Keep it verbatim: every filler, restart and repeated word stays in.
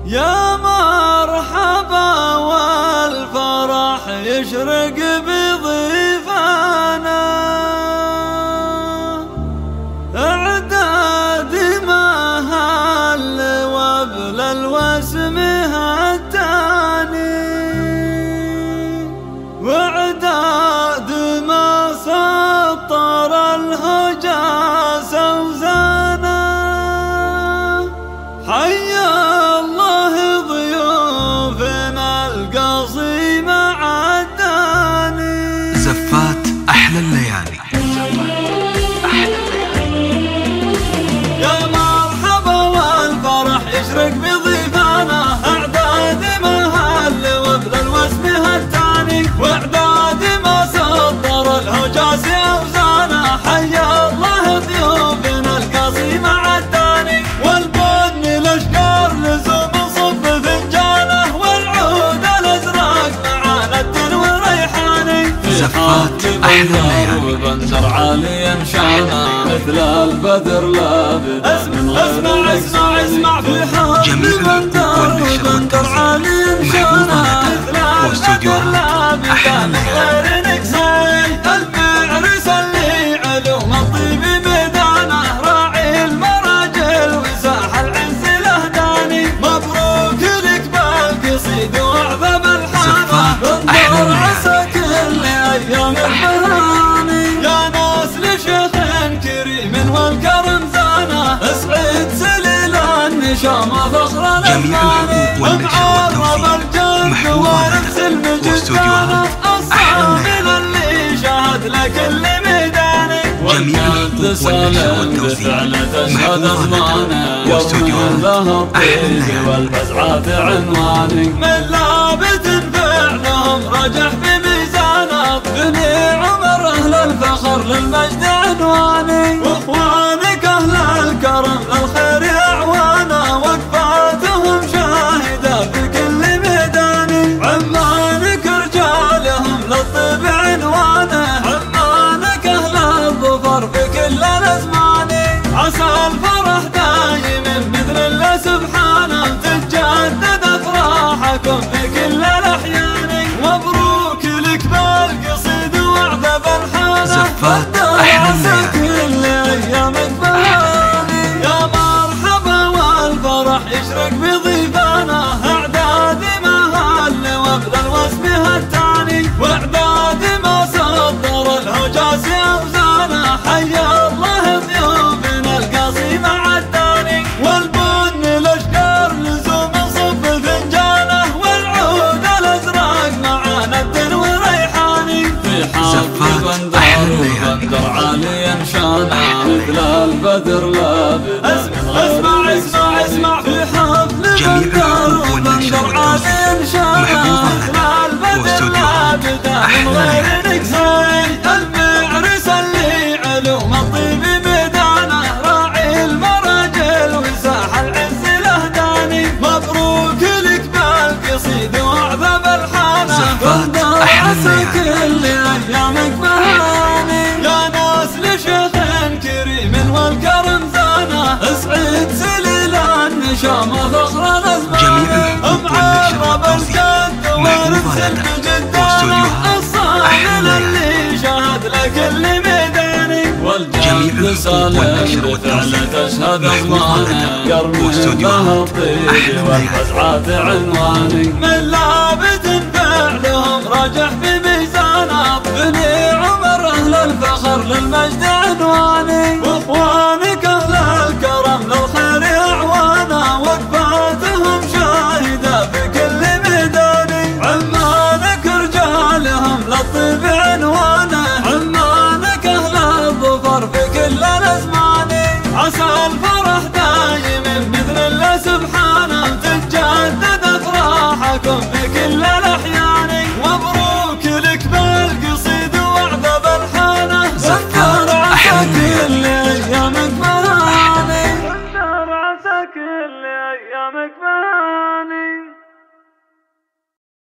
يا مرحبا والفرح يشرق بضيفانا، اعداد ما هل وابل الوسم هتاني، واعداد ما سطر الهجاس وزانا. حيا الله ضيوفنا القصيمة عداني. زفات أحلى الليالي. يا مرحبا والفرح يشرق بضيفانا، اعداد ما هل وابل الوسم هتاني، واعداد ما سطر الهجاس اوزانا. حيا الله ضيوفنا القصيمة عداني، والبن الاشقر لزوم صب فنجانه، والعود الازرق مع ند وريحاني. زفات أحلى الليالي. وبندر عالي انشانا، مثل البدر لابد. اسمع اسمع اسمع اسمع في حال جميع الحقوق والنشر والتوزيع محفوظة لدى واستوديوهات أحلى الليالي. المعرس اللي علوم الطيب ميدانه، راعي المراجل وساح العنز الاهداني. مبروك لك بالقصيد واعذب الحانه، انظر عسى كل ايام الحراني. يا ناس لشيخ كريم والكرم زانه، اسعد سليل النشامه فخر الازماني. معرب الجد وارث المجد كانه، الصامل اللي شهد لكل ميداني. جميع الحقوق والنشر والتوزيع محفوظة لدى واستوديوهات أحلى الليالي. والفزعات عنواني، من لابد فعلهم رجح بميزانه. بني عمر اهل الفخر للمجد عنواني، واخوانك اهل الكرم للخير اعوانا. وقفاتهم شاهده في كل ميداني، عمانك رجالهم للطيب عنوانه. عمانك اهل الظفر في كل الازمان، عسى الفرح دايم باذن الله سبحانه. تتجدد افراحكم في كل الاحيان، مبروك لك بالقصيد واعذب الحانه. زفات أحلى الليالي. كل ايامك بهاني. يا مرحبا والفرح يشرق بضيفانا، اعداد ما هل وابل الوسم هتاني، واعداد ما سطر الهجاس اوزانا. حيا الله ضيوفنا القصيمة عداني، والبن الاشقر لزوم صب فنجانه، والعود الازرق مع ند وريحاني. في حال بندر بندر عالي انشانه، مثل البدر لابد. اسمع اسمع اسمع في حفل بندر وبندر عالي انشانه، مثل البدر لابد من غير نكسان. المعرس اللي علوم الطيب ميدانه، راعي المراجل وساح العنز الاهداني. مبروك لك بالقصيد واعذب الحانه، زفات أحلى الليالي. كل ايامك بهاني. يا ناس لشيخ كريم والكرم زانه، اسعد سليل النشامه فخر الازمان. جميع الحقوق والنشر والتوزيع محفوظة لدى واستوديوهات أحلى الليالي. اللي شهد لكل ميداني، جميع الحقوق والنشر والتوزيع محفوظة لدى واستوديوهات أحلى الليالي. والفزعات عنواني، من لابد فعلهم رجح بميزانه. بني عمر اهل الفخر للمجد